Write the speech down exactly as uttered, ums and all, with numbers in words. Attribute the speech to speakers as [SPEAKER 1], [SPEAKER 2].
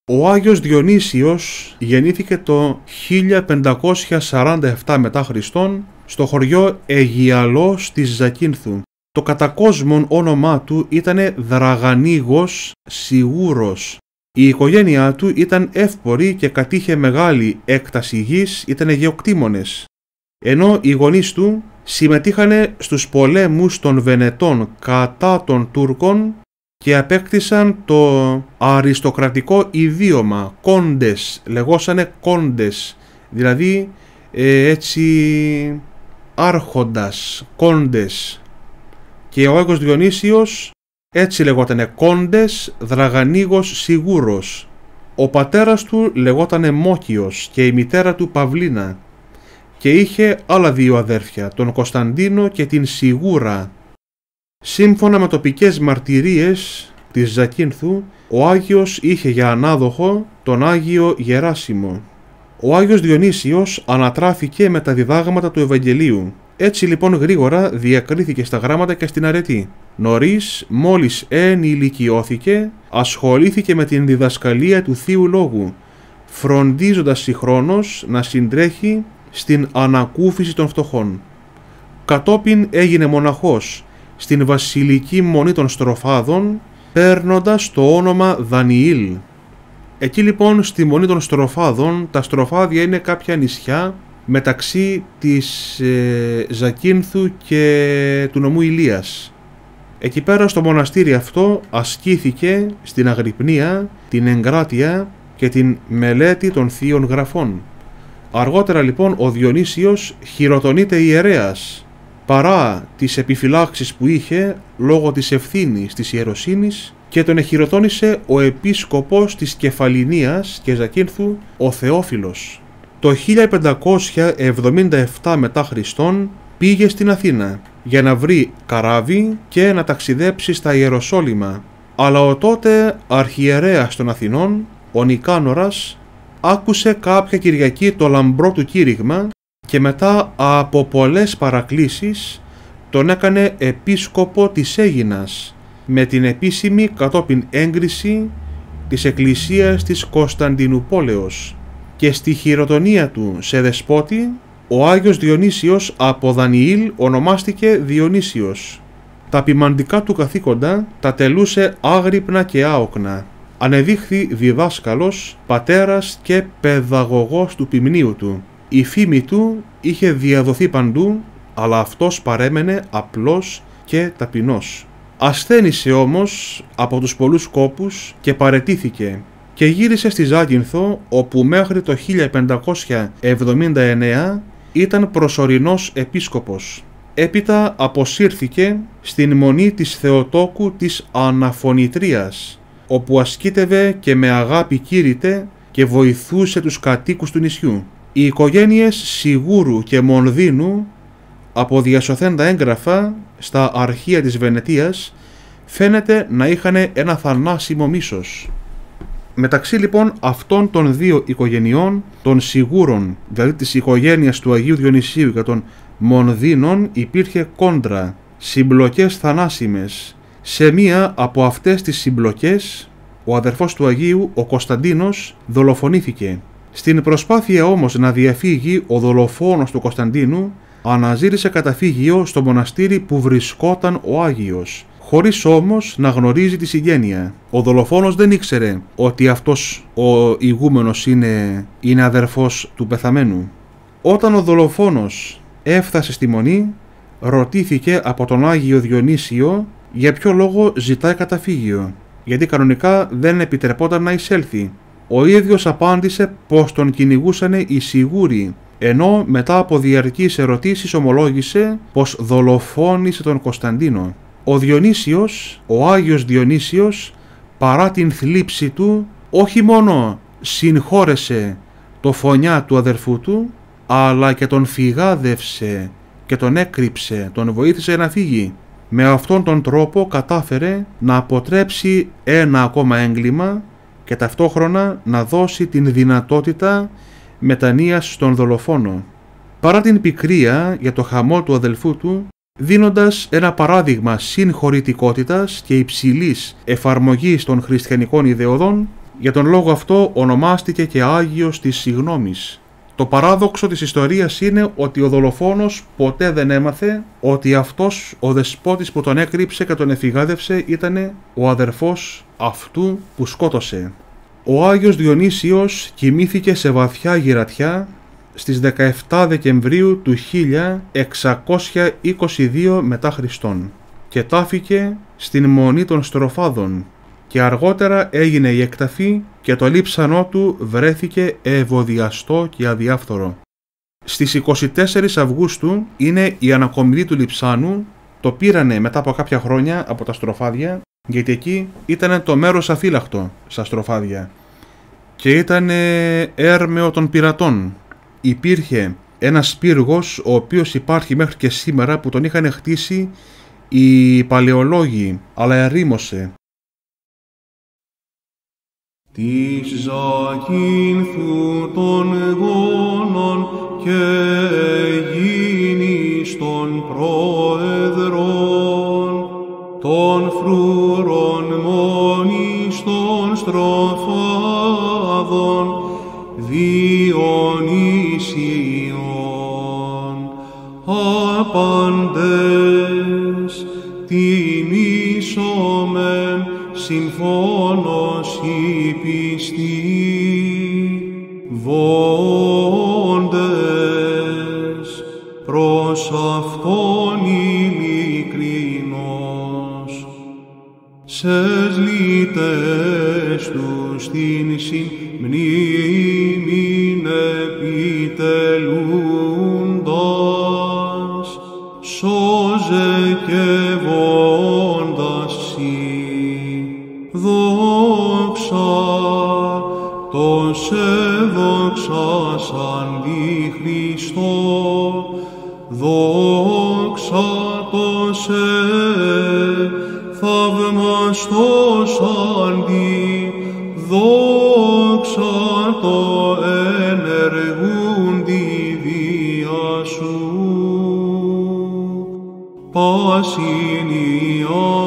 [SPEAKER 1] Ο Άγιος Διονύσιος γεννήθηκε το χίλια πεντακόσια σαράντα επτά μετά Χριστόν στο χωριό Αιγιαλός της Ζακίνθου. Το κατά κόσμον όνομά του ήταν Δραγανίγος Σιγούρος. Η οικογένειά του ήταν εύπορη και κατήχε μεγάλη έκταση γης, ήταν γεωκτήμονες. Ενώ οι γονείς του συμμετείχαν στους πολέμους των Βενετών κατά των Τούρκων και απέκτησαν το αριστοκρατικό ιδίωμα, κόντες, λεγόσανε κόντες, δηλαδή ε, έτσι άρχοντας, κόντες. Και ο Άγιος Διονύσιος έτσι λεγότανε κόντες Δραγανίγος Σιγούρος. Ο πατέρας του λεγότανε Μόκιος και η μητέρα του Παυλίνα και είχε άλλα δύο αδέρφια, τον Κωνσταντίνο και την Σιγούρα. Σύμφωνα με τοπικές μαρτυρίες της Ζακίνθου, ο Άγιος είχε για ανάδοχο τον Άγιο Γεράσιμο. Ο Άγιος Διονύσιος ανατράφηκε με τα διδάγματα του Ευαγγελίου. Έτσι λοιπόν γρήγορα διακρίθηκε στα γράμματα και στην αρετή. Νωρίς, μόλις ενηλικιώθηκε, ασχολήθηκε με την διδασκαλία του Θείου Λόγου, φροντίζοντας συγχρόνως να συντρέχει στην ανακούφιση των φτωχών. Κατόπιν έγινε μοναχός στην βασιλική μονή των Στροφάδων, παίρνοντας το όνομα Δανιήλ. Εκεί λοιπόν στη μονή των Στροφάδων, τα Στροφάδια είναι κάποια νησιά μεταξύ της ε, Ζακίνθου και του νομού Ηλίας. Εκεί πέρα στο μοναστήρι αυτό ασκήθηκε στην αγρυπνία, την εγκράτεια και την μελέτη των Θείων Γραφών. Αργότερα λοιπόν ο Διονύσιος χειροτονείται ιερέας, παρά τις επιφυλάξεις που είχε λόγω της ευθύνης της ιεροσύνης, και τον εχειροτώνησε ο επίσκοπος της Κεφαλινίας και Ζακίνθου, ο Θεόφιλος. Το χίλια πεντακόσια εβδομήντα επτά μετά Χριστόν πήγε στην Αθήνα για να βρει καράβι και να ταξιδέψει στα Ιεροσόλυμα, αλλά ο τότε αρχιερέας των Αθηνών, ο Νικάνορας, άκουσε κάποια Κυριακή το λαμπρό του κήρυγμα και μετά από πολλές παρακλήσεις τον έκανε επίσκοπο της Αίγινας με την επίσημη κατόπιν έγκριση της Εκκλησίας της Κωνσταντινουπόλεως, και στη χειροτονία του σε δεσπότη ο Άγιος Διονύσιος από Δανιήλ ονομάστηκε Διονύσιος. Τα ποιμαντικά του καθήκοντα τα τελούσε άγρυπνα και άοκνα. Ανεδείχθη διδάσκαλος, πατέρας και παιδαγωγός του ποιμνίου του. Η φήμη του είχε διαδοθεί παντού, αλλά αυτός παρέμενε απλός και ταπεινός. Ασθένησε όμως από τους πολλούς κόπους και παραιτήθηκε και γύρισε στη Ζάκυνθο, όπου μέχρι το χίλια πεντακόσια εβδομήντα εννέα ήταν προσωρινός επίσκοπος. Έπειτα αποσύρθηκε στην μονή της Θεοτόκου της Αναφωνητρίας, όπου ασκήτευε και με αγάπη κήρυτε και βοηθούσε τους κατοίκους του νησιού. Οι οικογένειες Σιγούρου και Μονδίνου, από διασωθέντα έγγραφα στα αρχεία της Βενετίας, φαίνεται να είχαν ένα θανάσιμο μίσος. Μεταξύ λοιπόν αυτών των δύο οικογενειών, των Σιγούρων, δηλαδή της οικογένειας του Αγίου Διονυσίου, και των Μονδίνων, υπήρχε κόντρα, συμπλοκές θανάσιμες. Σε μία από αυτές τις συμπλοκές, ο αδερφός του Αγίου, ο Κωνσταντίνος, δολοφονήθηκε. Στην προσπάθεια όμως να διαφύγει ο δολοφόνος του Κωνσταντίνου, αναζήτησε καταφύγιο στο μοναστήρι που βρισκόταν ο Άγιος, χωρίς όμως να γνωρίζει τη συγγένεια. Ο δολοφόνος δεν ήξερε ότι αυτός ο ηγούμενος είναι, είναι αδερφός του πεθαμένου. Όταν ο δολοφόνος έφτασε στη μονή, ρωτήθηκε από τον Άγιο Διονύσιο για ποιο λόγο ζητάει καταφύγιο, γιατί κανονικά δεν επιτρεπόταν να εισέλθει. Ο ίδιος απάντησε πως τον κυνηγούσαν οι Σιγούροι, ενώ μετά από διαρκείς ερωτήσεις ομολόγησε πως δολοφόνησε τον Κωνσταντίνο. Ο Διονύσιος, ο Άγιος Διονύσιος, παρά την θλίψη του, όχι μόνο συγχώρεσε το φωνιά του αδερφού του, αλλά και τον φυγάδευσε και τον έκρυψε, τον βοήθησε να φύγει. Με αυτόν τον τρόπο κατάφερε να αποτρέψει ένα ακόμα έγκλημα και ταυτόχρονα να δώσει την δυνατότητα μετανοίας στον δολοφόνο. Παρά την πικρία για το χαμό του αδελφού του, δίνοντας ένα παράδειγμα συγχωρητικότητας και υψηλής εφαρμογής των χριστιανικών ιδεωδών, Για τον λόγο αυτό ονομάστηκε και Άγιος της Συγγνώμης. Το παράδοξο της ιστορίας είναι ότι ο δολοφόνος ποτέ δεν έμαθε ότι αυτός ο δεσπότης που τον έκρυψε και τον εφηγάδευσε ήταν ο αδερφός αυτού που σκότωσε. Ο Άγιος Διονύσιος κοιμήθηκε σε βαθιά γυρατιά στις δεκαεφτά Δεκεμβρίου του χίλια εξακόσια είκοσι δύο μετά Χριστόν και τάφηκε στην Μονή των Στροφάδων και αργότερα έγινε η εκταφή και το λείψανό του βρέθηκε ευωδιαστό και αδιάφθορο. Στις είκοσι τέσσερις Αυγούστου είναι η ανακομιδή του λειψάνου, το πήρανε μετά από κάποια χρόνια από τα Στροφάδια, γιατί εκεί ήταν το μέρος αφύλακτο στα Στροφάδια και ήταν έρμεο των πειρατών. Υπήρχε ένας πύργος ο οποίος υπάρχει μέχρι και σήμερα που τον είχαν χτίσει οι παλαιολόγοι, αλλά ερήμωσε.
[SPEAKER 2] Της Ζακίνθου των γόνων και γίνης των πρόεδρων, των φρούρων μόνης των Στροφάδων, Διονύσιον, απαντές τιμήσομεν συμφώνος η πιστή, βόντες προς αυτόν ειλικρινώς, σες λύτες του στην συμμνήμην επιτελούντας, σώζε και βόντας σοι. Δόξα, το σε δόξασαν δι' Χριστό, δόξα το σε θαυμαστός αντί, δόξα το ενεργούν τη δία σου, πάσιν η